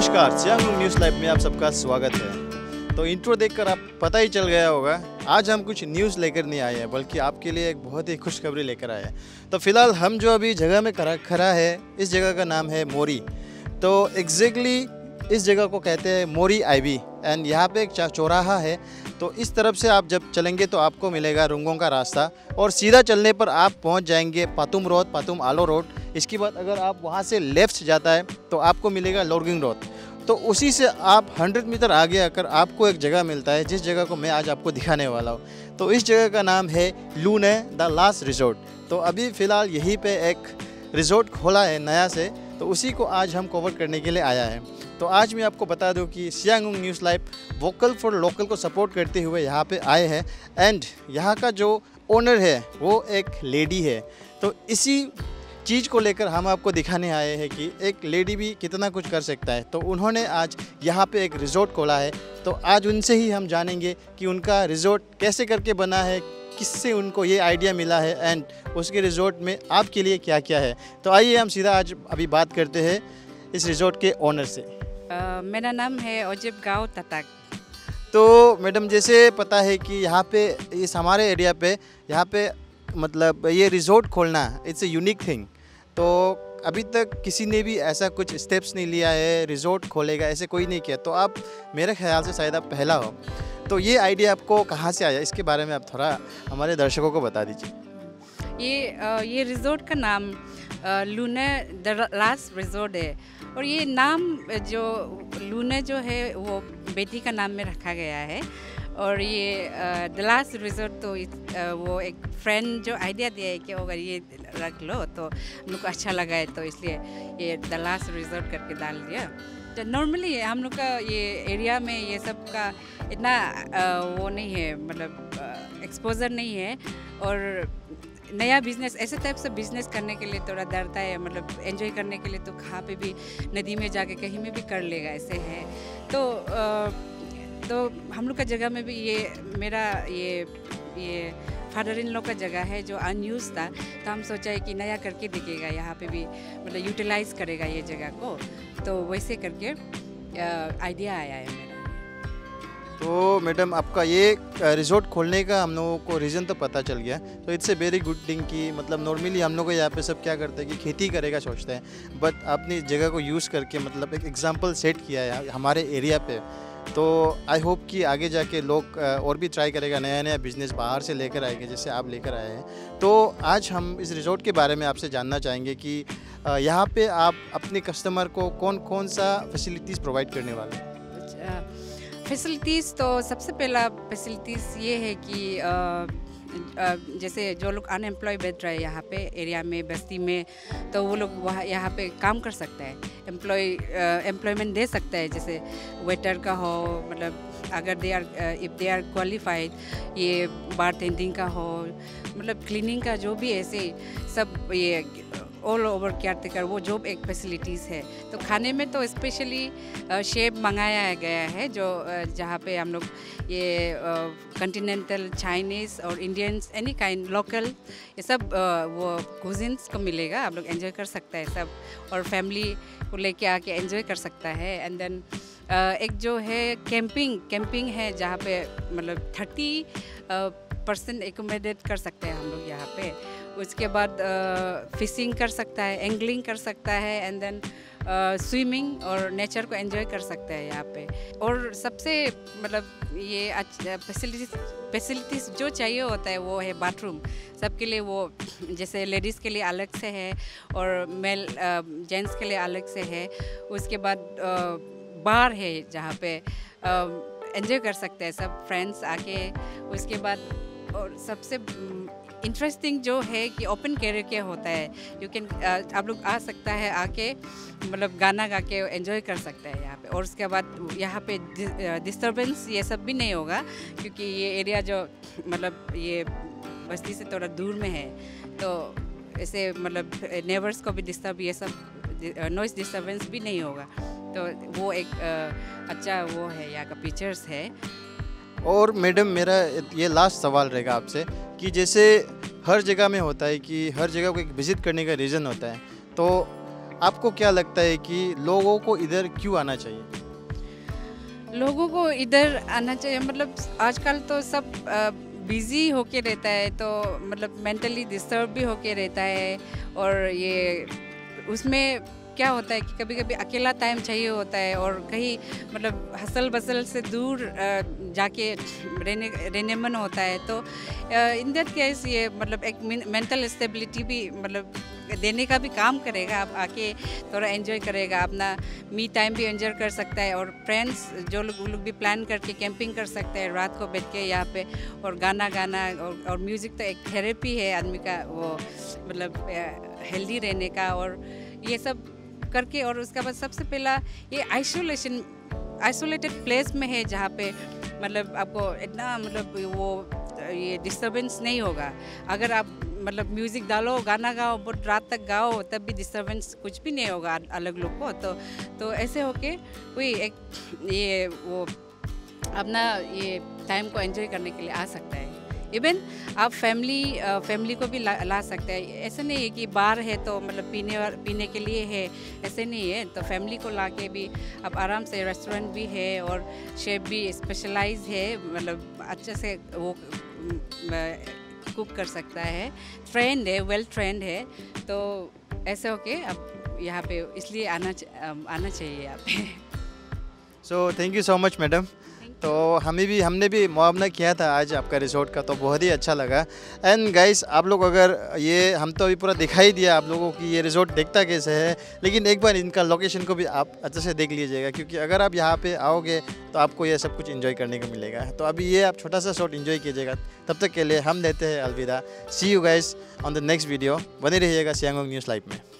नमस्कार, Siang news live में आप सबका स्वागत है। तो इंट्रो देखकर आप पता ही चल गया होगा, आज हम कुछ न्यूज़ लेकर नहीं आए हैं, बल्कि आपके लिए एक बहुत ही खुशखबरी लेकर आए हैं। तो फिलहाल हम जो अभी जगह में खड़ा है, इस जगह का नाम है मोरी। तो एग्जैक्टली इस जगह को कहते हैं मोरी आईवी एंड यहाँ पे एक चौराहा है। तो इस तरफ से आप जब चलेंगे तो आपको मिलेगा रुंगों का रास्ता और सीधा चलने पर आप पहुँच जाएंगे पातुम रोड, पातुम आलो रोड। इसके बाद अगर आप वहाँ से लेफ़्ट जाता है तो आपको मिलेगा लोरगिंग रोड। तो उसी से आप 100 मीटर आगे आकर आपको एक जगह मिलता है, जिस जगह को मैं आज आपको दिखाने वाला हूँ। तो इस जगह का नाम है लूने द लास्ट रिजॉर्ट। तो अभी फ़िलहाल यहीं पे एक रिजॉर्ट खोला है नया से, तो उसी को आज हम कवर करने के लिए आया है। तो आज मैं आपको बता दूं कि Siang news live vocal for local को सपोर्ट करते हुए यहाँ पे आए हैं एंड यहाँ का जो ओनर है वो एक लेडी है। तो इसी चीज़ को लेकर हम आपको दिखाने आए हैं कि एक लेडी भी कितना कुछ कर सकता है। तो उन्होंने आज यहाँ पे एक रिजॉर्ट खोला है, तो आज उनसे ही हम जानेंगे कि उनका रिजॉर्ट कैसे करके बना है, किससे उनको ये आइडिया मिला है एंड उसके रिजॉर्ट में आपके लिए क्या क्या है। तो आइए हम सीधा आज अभी बात करते हैं इस रिजॉर्ट के ओनर से। मेरा नाम है ओजिब गाँव तताक। तो मैडम, जैसे पता है कि यहाँ पे इस हमारे एरिया पे यहाँ पे मतलब ये रिजॉर्ट खोलना इट्स ए यूनिक थिंग। तो अभी तक किसी ने भी ऐसा कुछ स्टेप्स नहीं लिया है, रिजॉर्ट खोलेगा ऐसे कोई नहीं किया। तो आप मेरे ख्याल से शायद आप पहला हो। तो ये आइडिया आपको कहाँ से आया, इसके बारे में आप थोड़ा हमारे दर्शकों को बता दीजिए। ये रिजॉर्ट का नाम लूने द लास्ट रिजॉर्ट है। और ये नाम जो लूने जो है वो बेटी का नाम में रखा गया है। और ये द लास्ट रिजॉर्ट तो वो एक फ्रेंड जो आइडिया दिया है कि अगर ये रख लो तो हमको अच्छा लगा है, तो इसलिए ये द लास्ट रिजॉर्ट करके डाल दिया। तो नॉर्मली हम लोग का ये एरिया में ये सब का इतना वो नहीं है, मतलब एक्सपोजर नहीं है। और नया बिजनेस ऐसे टाइप से बिजनेस करने के लिए थोड़ा डरता है, मतलब एंजॉय करने के लिए तो कहाँ पे भी नदी में जाके कहीं में भी कर लेगा ऐसे है। तो हम लोग का जगह में भी ये मेरा ये फादर इन लॉ का जगह है जो अनयूज था। तो हम सोचा है कि नया करके दिखेगा, यहाँ पे भी मतलब यूटिलाइज करेगा ये जगह को। तो वैसे करके आइडिया आया है मेरा। तो मैडम, आपका ये रिजॉर्ट खोलने का हम लोगों को रीज़न तो पता चल गया। तो it's a very good thing कि मतलब नॉर्मली हम लोग यहाँ पे सब क्या करते हैं कि खेती करेगा सोचते हैं, बट आपने इस जगह को यूज़ करके मतलब एक एग्जांपल सेट किया है हमारे एरिया पे। तो आई होप कि आगे जाके लोग और भी ट्राई करेगा, नया नया बिजनेस बाहर से लेकर आएंगे जैसे आप लेकर आए हैं। तो आज हम इस रिजॉर्ट के बारे में आपसे जानना चाहेंगे कि यहाँ पे आप अपने कस्टमर को कौन कौन सा फैसिलिटीज़ प्रोवाइड करने वाले हैं। फैसिलिटीज़ तो सबसे पहला फैसिलिटीज़ ये है कि जैसे जो लोग अनएम्प्लॉय बैठ रहे हैं यहाँ पे एरिया में, बस्ती में, तो वो लोग वहाँ यहाँ पे काम कर सकता है, एम्प्लॉयमेंट दे सकता है। जैसे वेटर का हो, मतलब अगर इफ़ दे आर क्वालिफाइड, ये बारटेंडिंग का हो, मतलब क्लीनिंग का, जो भी ऐसे सब ये ऑल ओवर केयर टेकर वो जॉब एक फैसिलिटीज़ है। तो खाने में तो स्पेशली शेफ मंगाया गया है, जो जहाँ पे हम लोग ये कॉन्टिनेंटल, चाइनीज़ और इंडियंस, एनी काइंड लोकल, ये सब वो कुजिन्स को मिलेगा। आप लोग एंजॉय कर सकता है सब, और फैमिली को लेके आके एंजॉय कर सकता है। एंड देन एक जो है कैंपिंग है, जहाँ पे मतलब 30% एकोमोडेट कर सकते हैं हम लोग यहाँ पे। उसके बाद फिशिंग कर सकता है, एंगलिंग कर सकता है, एंड देन स्विमिंग और नेचर को एंजॉय कर सकता है यहाँ पे। और सबसे मतलब ये फैसिलिटीज़ जो चाहिए होता है वो है बाथरूम सबके लिए। वो जैसे लेडीज़ के लिए अलग से है और मेल जेंट्स के लिए अलग से है। उसके बाद बार है जहाँ पे एंजॉय कर सकते हैं सब फ्रेंड्स आके। उसके बाद और सबसे इंटरेस्टिंग जो है कि ओपन कैरेके होता है, यू कैन आप लोग आ सकता है आके, मतलब गाना गा के एंजॉय कर सकता है यहाँ पे। और उसके बाद यहाँ पे डिस्टर्बेंस ये सब भी नहीं होगा, क्योंकि ये एरिया जो मतलब ये बस्ती से थोड़ा दूर में है, तो ऐसे मतलब नेबर्स को भी डिस्टर्ब, ये सब नॉइस डिस्टर्बेंस भी नहीं होगा। तो वो एक अच्छा वो है यहाँ का फीचर्स है। और मैडम, मेरा ये लास्ट सवाल रहेगा आपसे कि जैसे हर जगह में होता है कि हर जगह को एक विज़िट करने का रीज़न होता है। तो आपको क्या लगता है कि लोगों को इधर क्यों आना चाहिए? लोगों को इधर आना चाहिए, मतलब आजकल तो सब बिज़ी होके रहता है, तो मतलब मेंटली डिस्टर्ब भी होके रहता है। और ये उसमें क्या होता है कि कभी कभी अकेला टाइम चाहिए होता है, और कहीं मतलब हसल बसल से दूर जाके रहने मन होता है। तो इन दैट केस ये मतलब एक मेंटल स्टेबिलिटी भी मतलब देने का भी काम करेगा। आप आके थोड़ा एंजॉय करेगा, अपना मी टाइम भी एंजॉय कर सकता है, और फ्रेंड्स जो लोग भी प्लान करके कैंपिंग कर सकते हैं रात को बैठ के यहाँ पे, और गाना गाना। और म्यूज़िक तो एक थेरेपी है आदमी का, वो मतलब हेल्दी रहने का, और ये सब करके। और उसके बाद सबसे पहला ये आइसोलेटेड प्लेस में है, जहाँ पे मतलब आपको इतना मतलब वो ये डिस्टर्बेंस नहीं होगा। अगर आप मतलब म्यूज़िक डालो, गाना गाओ, बहुत रात तक गाओ, तब भी डिस्टर्बेंस कुछ भी नहीं होगा अलग लोग को। तो ऐसे होके कोई एक ये वो अपना ये टाइम को एंजॉय करने के लिए आ सकता है। इवन आप फैमिली को भी ला सकते हैं। ऐसे नहीं है कि बार है तो मतलब पीने के लिए है, ऐसे नहीं है। तो फैमिली को ला के भी आप आराम से, रेस्टोरेंट भी है और शेफ भी स्पेशलाइज है, मतलब अच्छे से वो कुक कर सकता है, ट्रेंड है, वेल ट्रेंड है। तो ऐसे होके अब यहाँ पे इसलिए आना चाहिए यहाँ पे। So thank you so much madam. तो हमने भी मुआवना किया था आज आपका रिजॉर्ट का, तो बहुत ही अच्छा लगा। एंड गाइस, आप लोग अगर ये हम तो अभी पूरा दिखाई दिया आप लोगों की ये रिजॉर्ट दिखता कैसे है, लेकिन एक बार इनका लोकेशन को भी आप अच्छे से देख लीजिएगा, क्योंकि अगर आप यहाँ पे आओगे तो आपको ये सब कुछ एंजॉय करने को मिलेगा। तो अभी ये आप छोटा सा शॉट एंजॉय कीजिएगा। तब तक के लिए हम देते हैं अलविदा। See you guys on the next video. बने रहिएगा सियांगोंग न्यूज़ लाइव में।